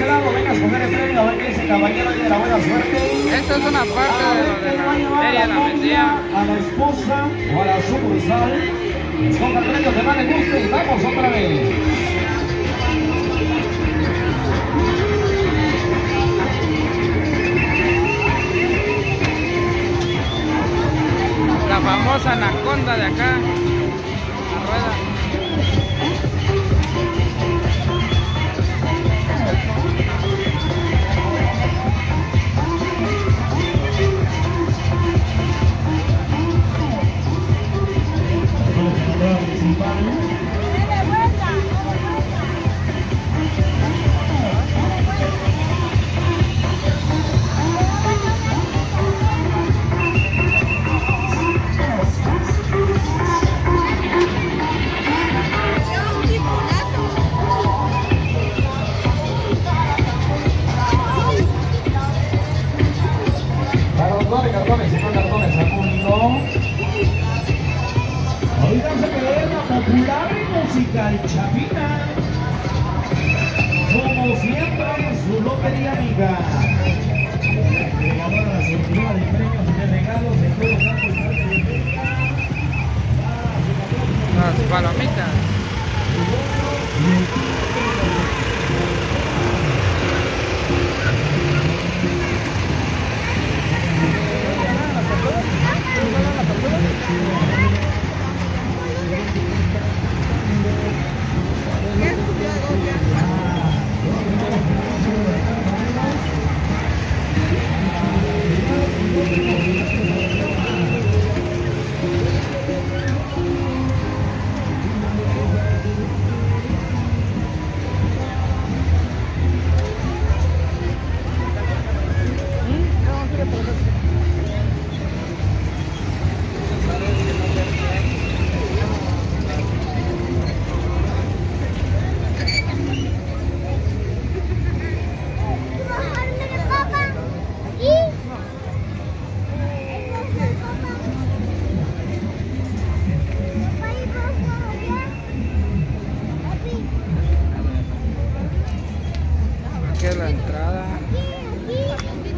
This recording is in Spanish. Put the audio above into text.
ese lado, venga a escoger el premio, a ver qué dice caballero y de la buena suerte. Esta es una parte de lo de la feria, la vendía. A la esposa o a la sucursal. Escoja el premio que más le guste y vamos otra vez. La famosa anaconda de acá. La rueda. Cartones, segundo. Oigan, se quedó la popular y musical Chapina. Como siempre, su lotería amiga. Regaladora, surtidora de premios y de regalos de todo campo y parte de feria. Las palomitas. Aquí es la entrada.